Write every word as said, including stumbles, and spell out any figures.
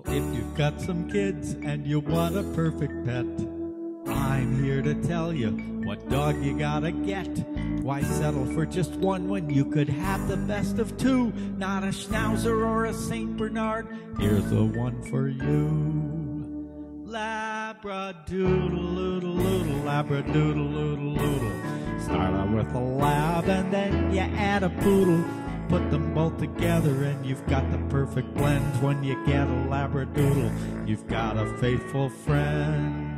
If you've got some kids and you want a perfect pet, I'm here to tell you what dog you gotta get. Why settle for just one when you could have the best of two? Not a Schnauzer or a Saint Bernard, here's the one for you. Labradoodle-oodle-oodle, labradoodle-oodle-oodle. Start out with a lab and then you add a poodle. Put them both together and you've got the perfect blend. When you get a labradoodle, you've got a faithful friend.